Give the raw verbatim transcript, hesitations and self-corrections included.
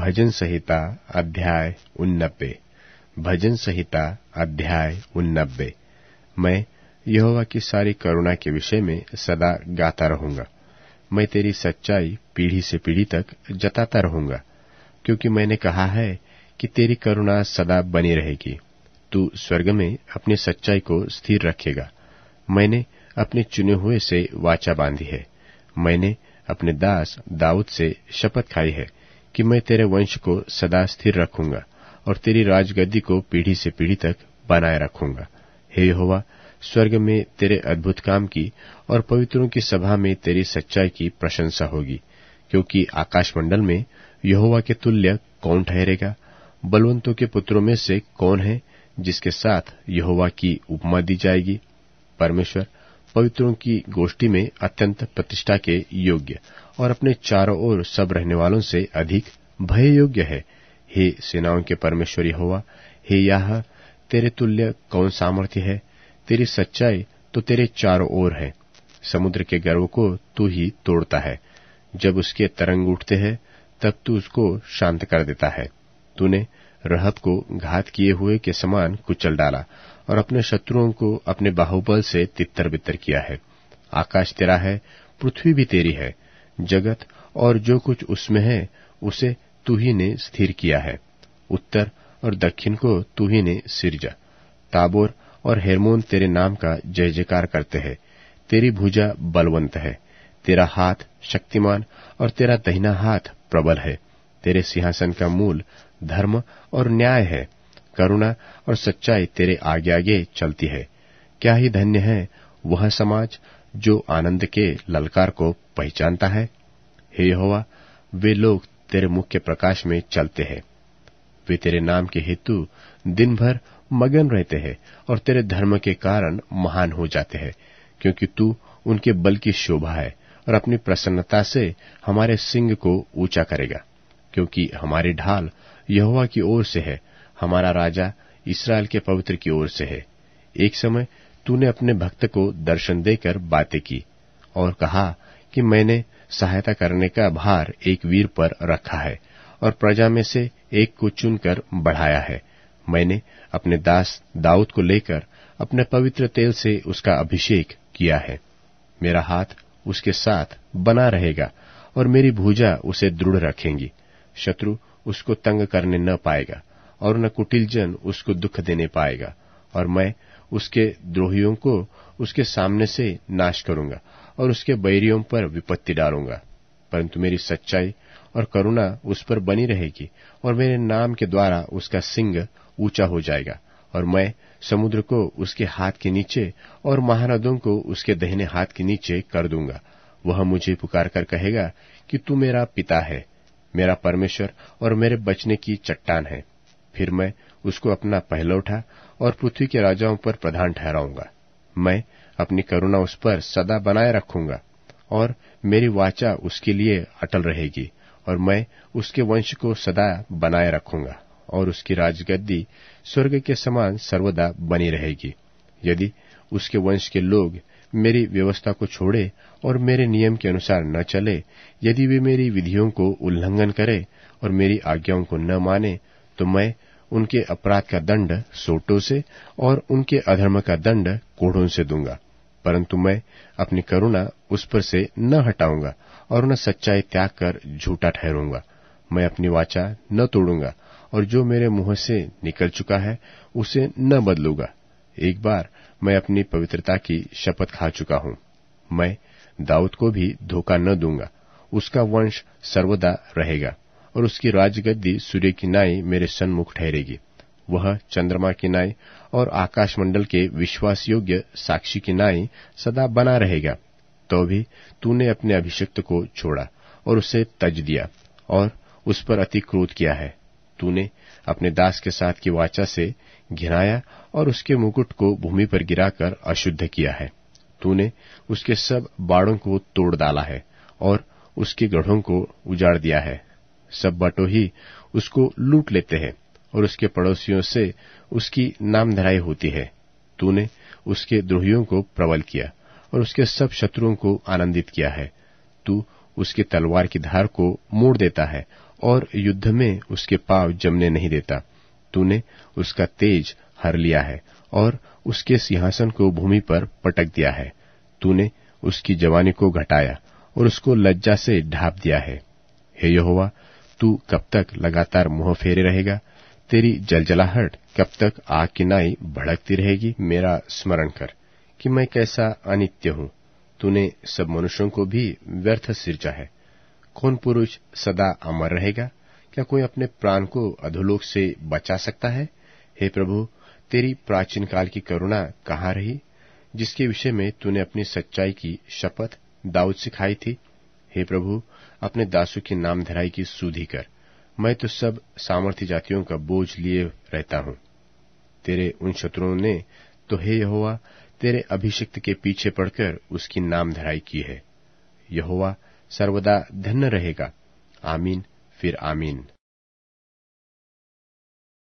भजन संहिता अध्याय उन्नबे। भजन संहिता अध्याय उन्नबे। मैं यहोवा की सारी करुणा के विषय में सदा गाता रहूंगा। मैं तेरी सच्चाई पीढ़ी से पीढ़ी तक जताता रहूंगा, क्योंकि मैंने कहा है कि तेरी करुणा सदा बनी रहेगी। तू स्वर्ग में अपनी सच्चाई को स्थिर रखेगा। मैंने अपने चुने हुए से वाचा बांधी है। मैंने अपने दास दाऊद से शपथ खाई है कि मैं तेरे वंश को सदा स्थिर रखूंगा और तेरी राजगद्दी को पीढ़ी से पीढ़ी तक बनाए रखूंगा। हे यहोवा, स्वर्ग में तेरे अद्भुत काम की और पवित्रों की सभा में तेरी सच्चाई की प्रशंसा होगी, क्योंकि आकाशमंडल में यहोवा के तुल्य कौन ठहरेगा? बलवंतों के पुत्रों में से कौन है जिसके साथ यहोवा की उपमा दी जाएगी? परमेश्वर पवित्रों की गोष्ठी में अत्यंत प्रतिष्ठा के योग्य और अपने चारों ओर सब रहने वालों से अधिक भय योग्य है। हे सेनाओं के परमेश्वर यहोवा, हे याह, तेरे तुल्य कौन सामर्थ्य है? तेरी सच्चाई तो तेरे चारों ओर है। समुद्र के गर्व को तू ही तोड़ता है। जब उसके तरंग उठते हैं तब तू उसको शांत कर देता है। तूने रहब को घात किए हुए के समान कुचल डाला और अपने शत्रुओं को अपने बाहुबल से तितर बितर किया है। आकाश तेरा है, पृथ्वी भी तेरी है। जगत और जो कुछ उसमें है उसे तू ही ने स्थिर किया है। उत्तर और दक्षिण को तू ही ने सिरजा। ताबोर और हेर्मोन तेरे नाम का जय जयकार करते हैं। तेरी भुजा बलवंत है, तेरा हाथ शक्तिमान और तेरा दाहिना हाथ प्रबल है। तेरे सिंहासन का मूल धर्म और न्याय है। करुणा और सच्चाई तेरे आगे आगे चलती है। क्या ही धन्य है वह समाज जो आनंद के ललकार को पहचानता है। हे यहोवा, वे लोग तेरे मुख के प्रकाश में चलते हैं। वे तेरे नाम के हेतु दिन भर मगन रहते हैं और तेरे धर्म के कारण महान हो जाते हैं, क्योंकि तू उनके बल की शोभा है और अपनी प्रसन्नता से हमारे सिंग को ऊंचा करेगा। क्योंकि हमारी ढाल यहोवा की ओर से है, हमारा राजा इस्राएल के पवित्र की ओर से है। एक समय तूने अपने भक्त को दर्शन देकर बातें की और कहा कि मैंने सहायता करने का भार एक वीर पर रखा है और प्रजा में से एक को चुनकर बढ़ाया है। मैंने अपने दास दाऊद को लेकर अपने पवित्र तेल से उसका अभिषेक किया है। मेरा हाथ उसके साथ बना रहेगा और मेरी भुजा उसे दृढ़ रखेंगी। शत्रु उसको तंग करने न पाएगा और न कुटिल जन उसको दुख देने पाएगा। और मैं उसके द्रोहियों को उसके सामने से नाश करूंगा और उसके बैरियों पर विपत्ति डालूंगा। परंतु मेरी सच्चाई और करुणा उस पर बनी रहेगी और मेरे नाम के द्वारा उसका सिंग ऊंचा हो जाएगा। और मैं समुद्र को उसके हाथ के नीचे और महानदों को उसके दाहिने हाथ के नीचे कर दूंगा। वह मुझे पुकार कर कहेगा कि तू मेरा पिता है, मेरा परमेश्वर और मेरे बचने की चट्टान है। फिर मैं उसको अपना पहलौठा और पृथ्वी के राजाओं पर प्रधान ठहराऊंगा। मैं अपनी करुणा उस पर सदा बनाए रखूंगा और मेरी वाचा उसके लिए अटल रहेगी। और मैं उसके वंश को सदा बनाए रखूंगा और उसकी राजगद्दी स्वर्ग के समान सर्वदा बनी रहेगी। यदि उसके वंश के लोग मेरी व्यवस्था को छोड़े और मेरे नियम के अनुसार न चले, यदि वे मेरी विधियों को उल्लंघन करे और मेरी आज्ञाओं को न माने, तो मैं उनके अपराध का दंड सोटों से और उनके अधर्म का दंड कोढ़ों से दूंगा। परंतु मैं अपनी करुणा उस पर से न हटाऊंगा और न सच्चाई त्याग कर झूठा ठहरूंगा। मैं अपनी वाचा न तोड़ूंगा और जो मेरे मुंह से निकल चुका है उसे न बदलूंगा। एक बार मैं अपनी पवित्रता की शपथ खा चुका हूं। मैं दाऊद को भी धोखा न दूंगा। उसका वंश सर्वदा रहेगा और उसकी राजगद्दी सूर्य की नाई मेरे सन्मुख ठहरेगी। वह चंद्रमा की नाई और आकाशमंडल के विश्वास योग्य साक्षी की नाई सदा बना रहेगा। तो भी तूने अपने अभिषिक्त को छोड़ा और उसे तज दिया और उस पर अति क्रोध किया है। तूने अपने दास के साथ की वाचा से घिनाया और उसके मुकुट को भूमि पर गिराकर अशुद्ध किया है। तूने उसके सब बाड़ों को तोड़ डाला है और उसके गढ़ों को उजाड़ दिया है। सब बटोही उसको लूट लेते हैं और उसके पड़ोसियों से उसकी नामधराई होती है। तूने उसके द्रोहियों को प्रबल किया और उसके सब शत्रुओं को आनंदित किया है। तू उसकी तलवार की धार को मोड़ देता है और युद्ध में उसके पांव जमने नहीं देता। तूने उसका तेज हर लिया है और उसके सिंहासन को भूमि पर पटक दिया है। तूने उसकी जवानी को घटाया और उसको लज्जा से ढांप दिया है। हे यहोवा, तू कब तक लगातार मुंह फेरे रहेगा? तेरी जलजलाहट कब तक आग की नाई भड़कती रहेगी? मेरा स्मरण कर कि मैं कैसा अनित्य हूँ। तूने सब मनुष्यों को भी व्यर्थ सिरजा है। कौन पुरुष सदा अमर रहेगा? क्या कोई अपने प्राण को अधोलोक से बचा सकता है? हे प्रभु, तेरी प्राचीन काल की करुणा कहाँ रही, जिसके विषय में तूने अपनी सच्चाई की शपथ दाऊद से खाई थी? हे प्रभु, अपने दासों की नाम धराई की सुधि कर। मैं तो सब सामर्थ्य जातियों का बोझ लिए रहता हूँ। तेरे उन शत्रुओं ने तो हे यहोवा तेरे अभिषिक्त के पीछे पड़कर उसकी नाम धराई की है। यहोवा सर्वदा धन्य रहेगा। आमीन फिर आमीन।